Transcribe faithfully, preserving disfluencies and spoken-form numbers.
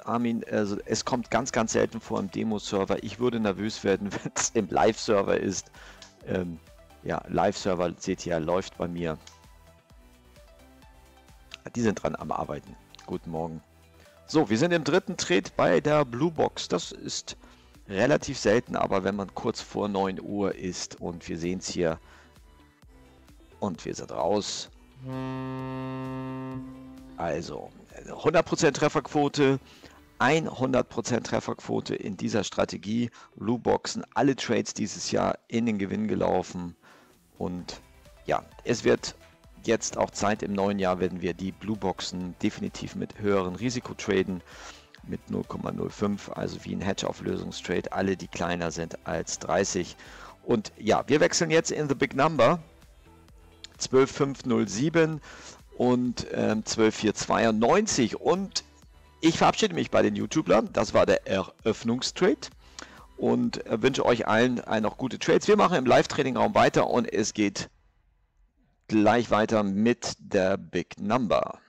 Armin, also es kommt ganz, ganz selten vor im Demo-Server. Ich würde nervös werden, wenn es im Live-Server ist. Ähm, ja, Live-Server, seht ihr, läuft bei mir. Die sind dran am Arbeiten. Guten Morgen. So, wir sind im dritten Trade bei der Blue Box. Das ist relativ selten, aber wenn man kurz vor neun Uhr ist und wir sehen es hier und wir sind raus. Also hundert Prozent Trefferquote, hundert Prozent Trefferquote in dieser Strategie. Blue Boxen, alle Trades dieses Jahr in den Gewinn gelaufen und ja, es wird jetzt auch Zeit. Im neuen Jahr werden wir die Blue Boxen definitiv mit höheren Risiko traden, mit null Komma null fünf, also wie ein Hedge-Auflösungstrade, alle die kleiner sind als dreißig. Und ja, wir wechseln jetzt in the Big Number zwölf Komma fünf null sieben und ähm, zwölf Komma vier zweiundneunzig und ich verabschiede mich bei den YouTubern. Das war der Eröffnungstrade und äh, wünsche euch allen äh, noch gute Trades. Wir machen im Live-Trading-Raum weiter und es geht gleich weiter mit der Big Number.